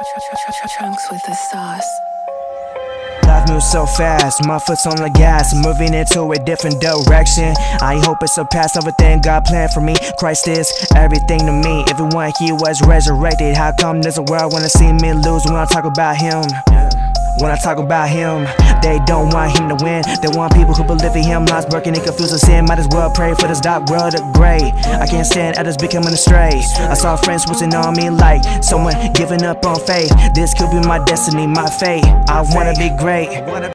Trunks with the sauce. Life moves so fast, my foot's on the gas, moving into a different direction. I hope it surpassed everything God planned for me. Christ is everything to me. Everyone He was resurrected. How come there's a world wanna see me lose when I talk about Him? When I talk about Him, they don't want Him to win. They want people who believe in Him. Lives broken and confused with sin. Might as well pray for this dark world of gray. I can't stand others becoming astray. I saw friends switching on me like someone giving up on faith. This could be my destiny, my fate. I wanna be great.